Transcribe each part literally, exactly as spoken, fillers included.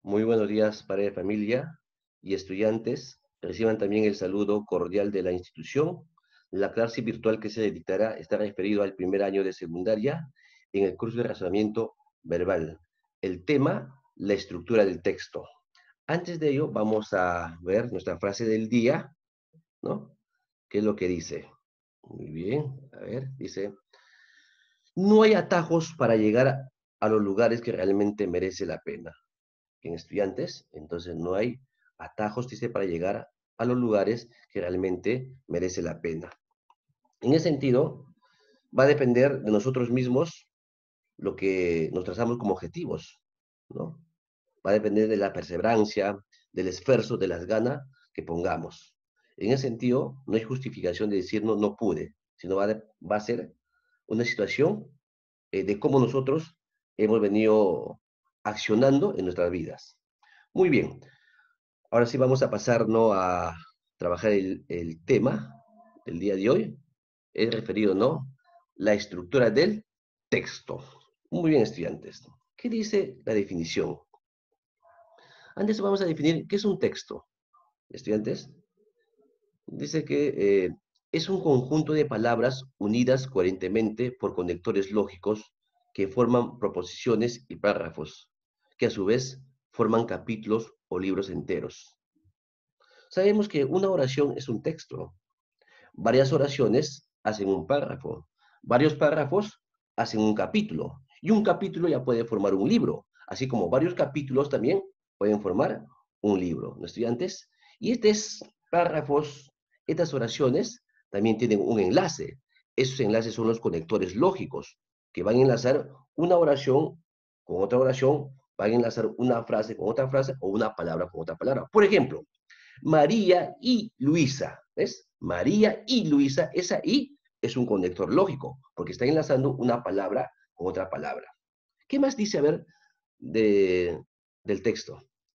Muy buenos días, padre de familia y estudiantes. Reciban también el saludo cordial de la institución. La clase virtual que se dictará está referido al primer año de secundaria en el curso de razonamiento verbal. El tema, la estructura del texto. Antes de ello, vamos a ver nuestra frase del día, ¿no? ¿Qué es lo que dice? Muy bien, a ver, dice, no hay atajos para llegar a los lugares que realmente merece la pena. En estudiantes, entonces no hay atajos, dice, para llegar a los lugares que realmente merece la pena. En ese sentido, va a depender de nosotros mismos lo que nos trazamos como objetivos, ¿no? Va a depender de la perseverancia, del esfuerzo, de las ganas que pongamos. En ese sentido, no hay justificación de decir no, no pude, sino va, de, va a ser una situación eh, de cómo nosotros hemos venido accionando en nuestras vidas. Muy bien, ahora sí vamos a pasar, ¿no?, a trabajar el, el tema del día de hoy. Es referido, ¿no?, la estructura del texto. Muy bien, estudiantes. ¿Qué dice la definición? Antes vamos a definir qué es un texto. Estudiantes, dice que eh, es un conjunto de palabras unidas coherentemente por conectores lógicos que forman proposiciones y párrafos, que a su vez forman capítulos o libros enteros. Sabemos que una oración es un texto. Varias oraciones hacen un párrafo. Varios párrafos hacen un capítulo. Y un capítulo ya puede formar un libro. Así como varios capítulos también pueden formar un libro, ¿no, estudiantes? Y estos párrafos, estas oraciones, también tienen un enlace. Esos enlaces son los conectores lógicos que van a enlazar una oración con otra oración, van a enlazar una frase con otra frase o una palabra con otra palabra. Por ejemplo, María y Luisa, ¿ves? María y Luisa, esa I es un conector lógico, porque está enlazando una palabra con otra palabra. ¿Qué más dice, a ver, de, del texto?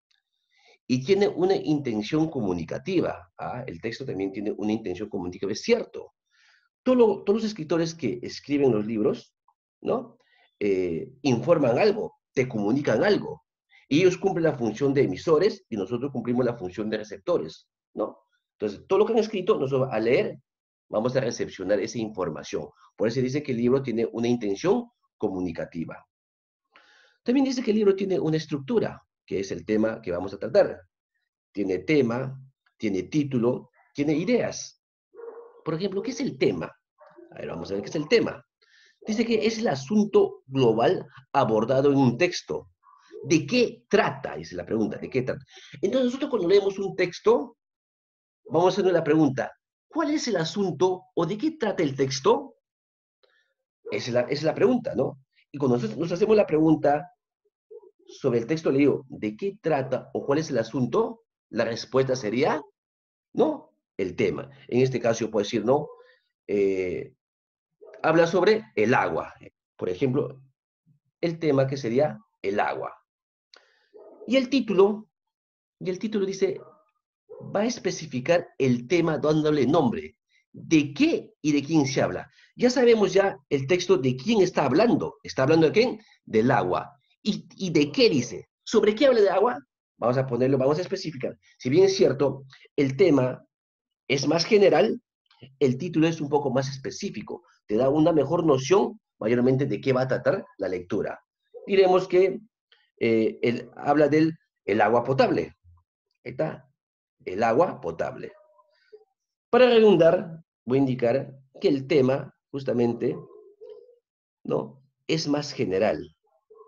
Y tiene una intención comunicativa. ¿Ah? El texto también tiene una intención comunicativa, es cierto. Todo lo, todos los escritores que escriben los libros, ¿no? Eh, informan algo, te comunican algo. Y ellos cumplen la función de emisores y nosotros cumplimos la función de receptores, ¿no? Entonces, todo lo que han escrito, nosotros al leer vamos a recepcionar esa información. Por eso dice que el libro tiene una intención comunicativa. También dice que el libro tiene una estructura, que es el tema que vamos a tratar. Tiene tema, tiene título, tiene ideas. Por ejemplo, ¿qué es el tema? A ver, vamos a ver qué es el tema. Dice que es el asunto global abordado en un texto. ¿De qué trata? Dice la pregunta, ¿de qué trata? Entonces nosotros cuando leemos un texto, vamos a hacernos la pregunta, ¿cuál es el asunto o de qué trata el texto? Esa es la, esa es la pregunta, ¿no? Y cuando nosotros nos hacemos la pregunta sobre el texto leído, ¿de qué trata o cuál es el asunto? La respuesta sería, ¿no? El tema. En este caso yo puedo decir, ¿no? Eh, habla sobre el agua. Por ejemplo, el tema que sería el agua. Y el título, y el título dice, va a especificar el tema dándole nombre. ¿De qué y de quién se habla? Ya sabemos ya el texto de quién está hablando. ¿Está hablando de quién? Del agua. ¿Y, y de qué dice? ¿Sobre qué habla de agua? Vamos a ponerlo, vamos a especificar. Si bien es cierto, el tema es más general, el título es un poco más específico. Te da una mejor noción, mayormente, de qué va a tratar la lectura. Diremos que eh, él habla del el agua potable. Ahí está, el agua potable. Para redundar, voy a indicar que el tema, justamente, ¿no?, es más general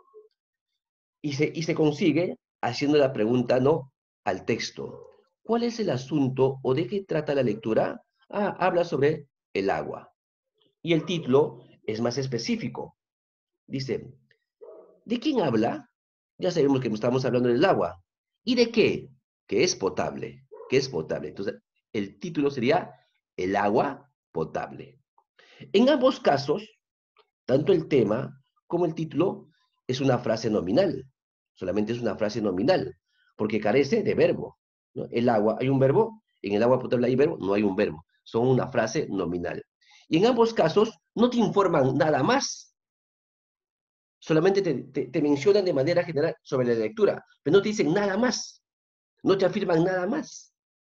y se, y se consigue haciendo la pregunta, ¿no?, al texto. ¿Cuál es el asunto o de qué trata la lectura? Ah, habla sobre el agua. Y el título es más específico. Dice, ¿de quién habla? Ya sabemos que estamos hablando del agua. ¿Y de qué? Que es potable. Que es potable. Entonces, el título sería el agua potable. En ambos casos, tanto el tema como el título es una frase nominal. Solamente es una frase nominal, porque carece de verbo, ¿no? El agua, ¿hay un verbo? En el agua potable hay verbo, no hay un verbo. Son una frase nominal. Y en ambos casos no te informan nada más. Solamente te, te, te mencionan de manera general sobre la lectura, pero no te dicen nada más, no te afirman nada más,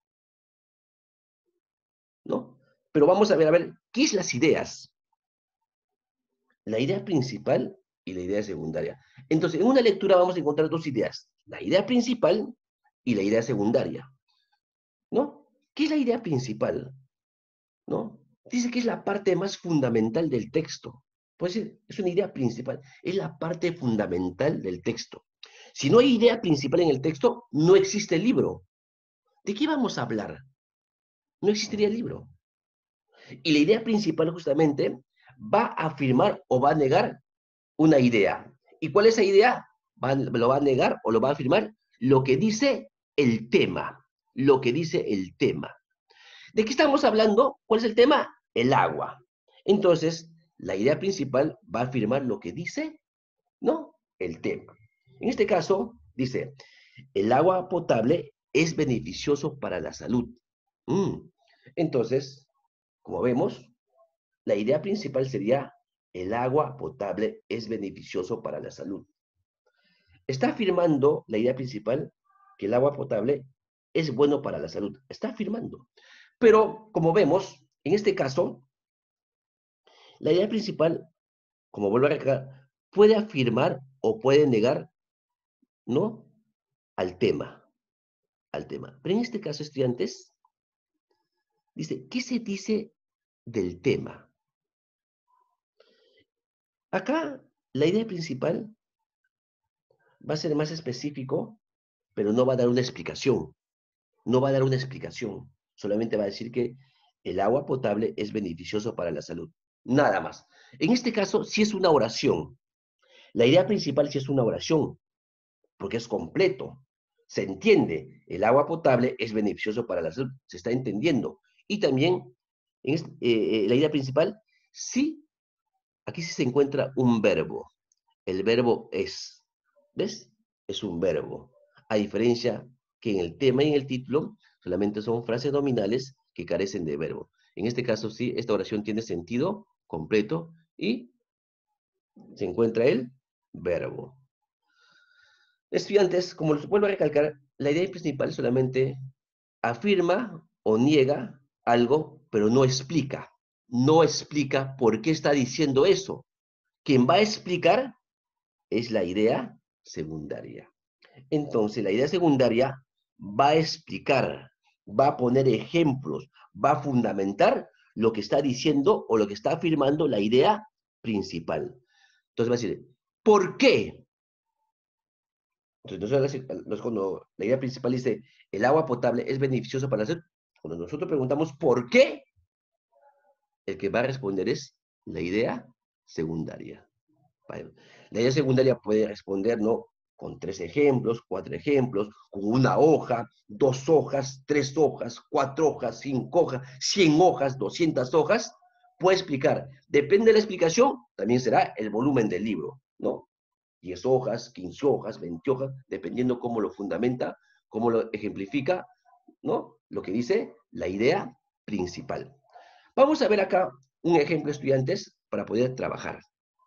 ¿no? Pero vamos a ver, a ver, ¿qué es las ideas? La idea principal y la idea secundaria. Entonces, en una lectura vamos a encontrar dos ideas, la idea principal y la idea secundaria, ¿no? ¿Qué es la idea principal? ¿No? Dice que es la parte más fundamental del texto. Puede ser, es una idea principal, es la parte fundamental del texto. Si no hay idea principal en el texto, no existe el libro. ¿De qué vamos a hablar? No existiría el libro. Y la idea principal justamente va a afirmar o va a negar una idea. ¿Y cuál es esa idea? Va, lo va a negar o lo va a afirmar lo que dice el tema. Lo que dice el tema. ¿De qué estamos hablando? ¿Cuál es el tema? El agua. Entonces, la idea principal va a afirmar lo que dice, ¿no? El tema. En este caso, dice, el agua potable es beneficioso para la salud. Mm. Entonces, como vemos, la idea principal sería, el agua potable es beneficioso para la salud. Está afirmando la idea principal que el agua potable es bueno para la salud. Está afirmando. Pero, como vemos, en este caso, la idea principal, como vuelvo a recalcar, puede afirmar o puede negar, ¿no? Al tema, al tema. Pero en este caso, estudiantes, dice, ¿qué se dice del tema? Acá, la idea principal va a ser más específico, pero no va a dar una explicación. No va a dar una explicación. Solamente va a decir que el agua potable es beneficioso para la salud. Nada más. En este caso, sí es una oración. La idea principal sí es una oración, porque es completo. Se entiende, el agua potable es beneficioso para la salud, se está entendiendo. Y también, en este, eh, la idea principal, sí, aquí sí se encuentra un verbo. El verbo es, ¿ves? Es un verbo. A diferencia que en el tema y en el título, solamente son frases nominales que carecen de verbo. En este caso, sí, esta oración tiene sentido completo y se encuentra el verbo. Estudiantes, como les vuelvo a recalcar, la idea principal solamente afirma o niega algo, pero no explica. No explica por qué está diciendo eso. Quien va a explicar es la idea secundaria. Entonces, la idea secundaria va a explicar, va a poner ejemplos, va a fundamentar lo que está diciendo o lo que está afirmando la idea principal. Entonces va a decir, ¿por qué? Entonces, nosotros, cuando la idea principal dice, el agua potable es beneficioso para la salud, cuando nosotros preguntamos ¿por qué? El que va a responder es la idea secundaria. ¿Vale? La idea secundaria puede responder, ¿no? Con tres ejemplos, cuatro ejemplos, con una hoja, dos hojas, tres hojas, cuatro hojas, cinco hojas, cien hojas, doscientas hojas. Puede explicar. Depende de la explicación, también será el volumen del libro, ¿no? diez hojas, quince hojas, veinte hojas, dependiendo cómo lo fundamenta, cómo lo ejemplifica, ¿no? Lo que dice la idea principal. Vamos a ver acá un ejemplo, estudiantes, para poder trabajar.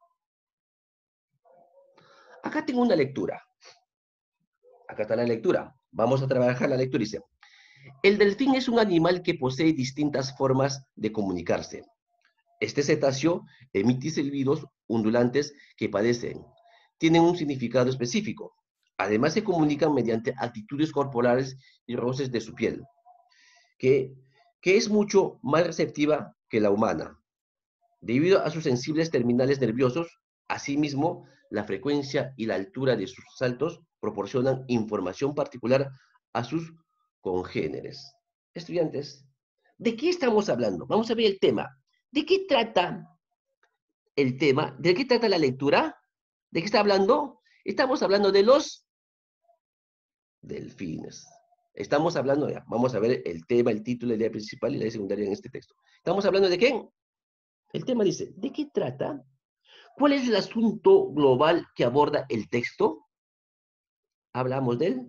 Acá tengo una lectura. Acá está la lectura. Vamos a trabajar la lectura. Dice, el delfín es un animal que posee distintas formas de comunicarse. Este cetáceo emite silbidos ondulantes que padecen. Tienen un significado específico. Además, se comunican mediante actitudes corporales y roces de su piel, que, que es mucho más receptiva que la humana. Debido a sus sensibles terminales nerviosos, asimismo, la frecuencia y la altura de sus saltos proporcionan información particular a sus congéneres. Estudiantes, ¿de qué estamos hablando? Vamos a ver el tema. ¿De qué trata el tema? ¿De qué trata la lectura? ¿De qué está hablando? Estamos hablando de los delfines. Estamos hablando, ya, vamos a ver el tema, el título, la idea principal y la idea secundaria en este texto. ¿Estamos hablando de qué? El tema dice, ¿de qué trata? ¿Cuál es el asunto global que aborda el texto? Hablamos del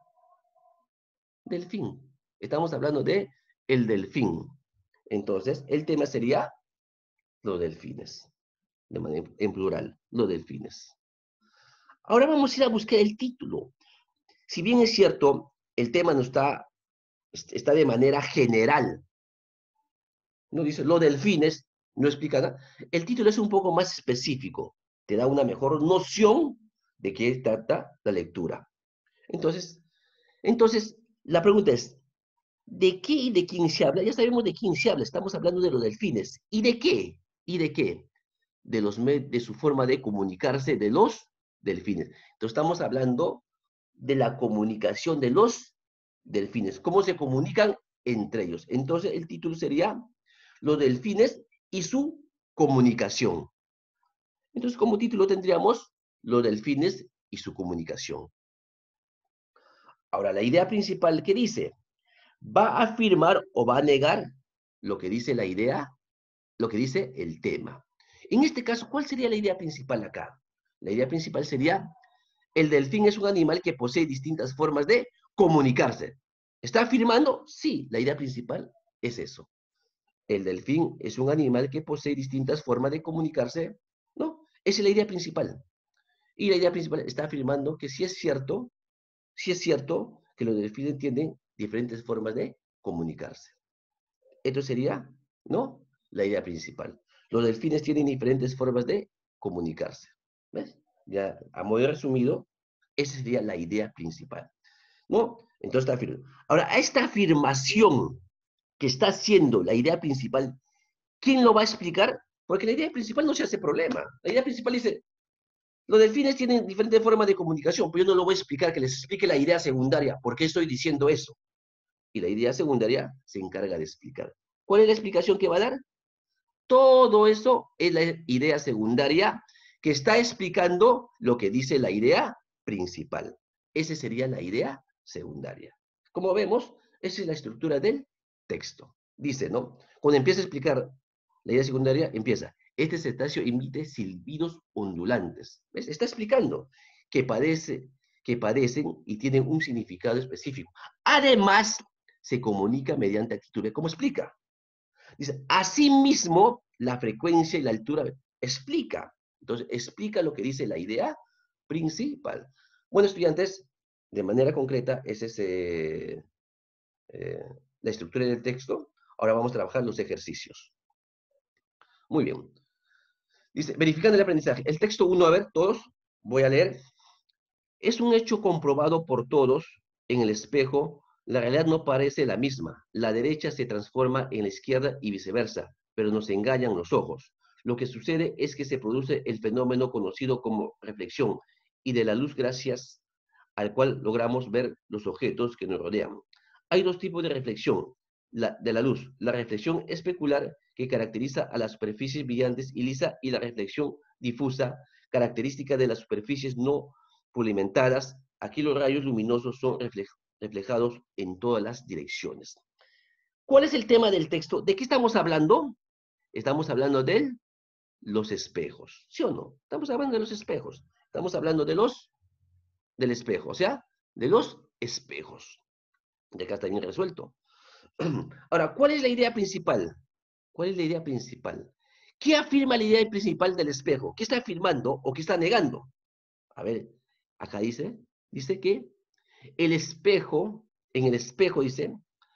delfín. Estamos hablando de el delfín. Entonces, el tema sería los delfines, de manera en plural, los delfines. Ahora vamos a ir a buscar el título. Si bien es cierto, el tema no está, está de manera general. No dice los delfines, no explica nada. El título es un poco más específico. Te da una mejor noción de qué trata la lectura. Entonces, entonces la pregunta es, ¿de qué y de quién se habla? Ya sabemos de quién se habla. Estamos hablando de los delfines. ¿Y de qué? ¿Y de qué? De, los, de su forma de comunicarse de los delfines. Entonces estamos hablando de la comunicación de los delfines. ¿Cómo se comunican entre ellos? Entonces el título sería los delfines y su comunicación. Entonces como título tendríamos los delfines y su comunicación. Ahora, la idea principal que dice, ¿va a afirmar o va a negar lo que dice la idea? Lo que dice el tema. En este caso, ¿cuál sería la idea principal acá? La idea principal sería, el delfín es un animal que posee distintas formas de comunicarse. ¿Está afirmando? Sí, la idea principal es eso. El delfín es un animal que posee distintas formas de comunicarse. No, esa es la idea principal. Y la idea principal está afirmando que sí es cierto, sí es cierto que los delfines tienen diferentes formas de comunicarse. Esto sería, ¿no? La idea principal. Los delfines tienen diferentes formas de comunicarse. ¿Ves? Ya, a modo resumido, esa sería la idea principal. ¿No? Entonces está afirmando. Ahora, a esta afirmación que está haciendo la idea principal, ¿quién lo va a explicar? Porque la idea principal no se hace problema. La idea principal dice, los delfines tienen diferentes formas de comunicación, pero yo no lo voy a explicar, que les explique la idea secundaria. ¿Por qué estoy diciendo eso? Y la idea secundaria se encarga de explicar. ¿Cuál es la explicación que va a dar? Todo eso es la idea secundaria que está explicando lo que dice la idea principal. Esa sería la idea secundaria. Como vemos, esa es la estructura del texto. Dice, ¿no? Cuando empieza a explicar la idea secundaria, empieza, este cetáceo emite silbidos ondulantes. ¿Ves? Está explicando que, padece, que padecen y tienen un significado específico. Además, se comunica mediante actitudes. ¿Cómo explica? Dice, asimismo, la frecuencia y la altura explica. Entonces, explica lo que dice la idea principal. Bueno, estudiantes, de manera concreta, esa es eh, eh, la estructura del texto. Ahora vamos a trabajar los ejercicios. Muy bien. Dice, verificando el aprendizaje. El texto uno, a ver, todos, voy a leer. Es un hecho comprobado por todos en el espejo. La realidad no parece la misma. La derecha se transforma en la izquierda y viceversa, pero nos engañan los ojos. Lo que sucede es que se produce el fenómeno conocido como reflexión y de la luz gracias al cual logramos ver los objetos que nos rodean. Hay dos tipos de reflexión la, de la luz. La reflexión especular, que caracteriza a las superficies brillantes y lisa, y la reflexión difusa, característica de las superficies no pulimentadas. Aquí los rayos luminosos son reflej reflejados en todas las direcciones. ¿Cuál es el tema del texto? ¿De qué estamos hablando? Estamos hablando de los espejos, ¿sí o no? Estamos hablando de los espejos. Estamos hablando de los, del espejo, o sea, de los espejos. De acá está bien resuelto. Ahora, ¿cuál es la idea principal? ¿Cuál es la idea principal? ¿Qué afirma la idea principal del espejo? ¿Qué está afirmando o qué está negando? A ver, acá dice, dice que el espejo, en el espejo dice,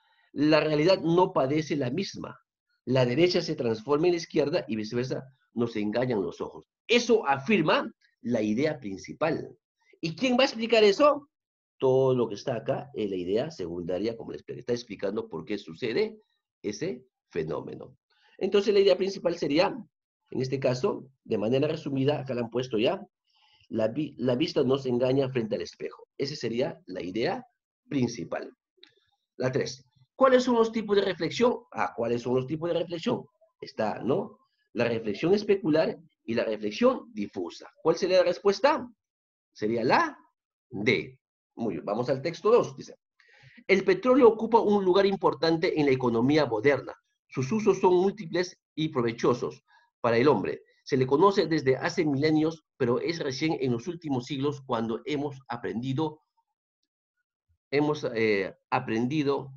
la realidad no padece la misma. La derecha se transforma en la izquierda y viceversa, nos engañan los ojos. Eso afirma la idea principal. ¿Y quién va a explicar eso? Todo lo que está acá es la idea secundaria, como les está explicando por qué sucede ese fenómeno. Entonces la idea principal sería, en este caso, de manera resumida, acá la han puesto ya, la, vi la vista nos engaña frente al espejo. Esa sería la idea principal. La tres. ¿Cuáles son los tipos de reflexión? Ah, ¿cuáles son los tipos de reflexión? Está, ¿no? La reflexión especular y la reflexión difusa. ¿Cuál sería la respuesta? Sería la D. Muy bien, vamos al texto dos. Dice, el petróleo ocupa un lugar importante en la economía moderna. Sus usos son múltiples y provechosos para el hombre. Se le conoce desde hace milenios, pero es recién en los últimos siglos cuando hemos aprendido, hemos eh, aprendido,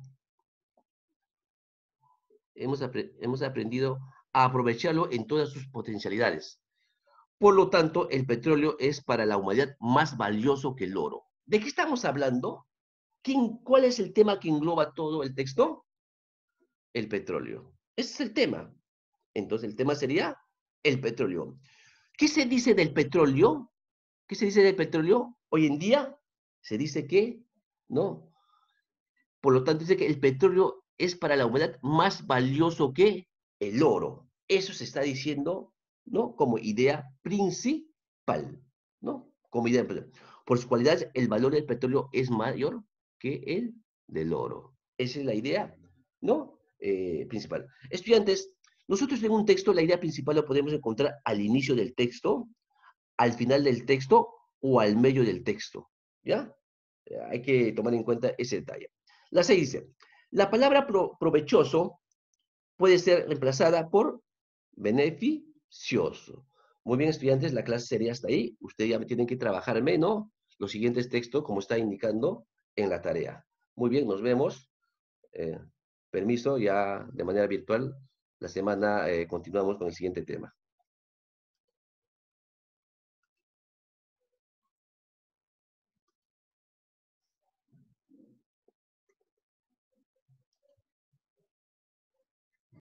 hemos, apre hemos aprendido a aprovecharlo en todas sus potencialidades. Por lo tanto, el petróleo es para la humanidad más valioso que el oro. ¿De qué estamos hablando? ¿Quién, ¿Cuál es el tema que engloba todo el texto? El petróleo. Ese es el tema. Entonces, el tema sería el petróleo. ¿Qué se dice del petróleo? ¿Qué se dice del petróleo? Hoy en día se dice que, ¿no? Por lo tanto, dice que el petróleo es para la humanidad más valioso que el oro. Eso se está diciendo, ¿no? Como idea principal, ¿no? Como idea principal. Por sus cualidades, el valor del petróleo es mayor que el del oro. Esa es la idea, ¿no? Eh, principal. Estudiantes, nosotros en un texto, la idea principal la podemos encontrar al inicio del texto, al final del texto o al medio del texto, ¿ya? Eh, Hay que tomar en cuenta ese detalle. La seis dice, la palabra pro- provechoso puede ser reemplazada por beneficioso. Muy bien, estudiantes, la clase sería hasta ahí. Ustedes ya tienen que trabajar menos los siguientes textos, como está indicando en la tarea. Muy bien, nos vemos. Eh, permiso, ya de manera virtual. La semana eh, continuamos con el siguiente tema.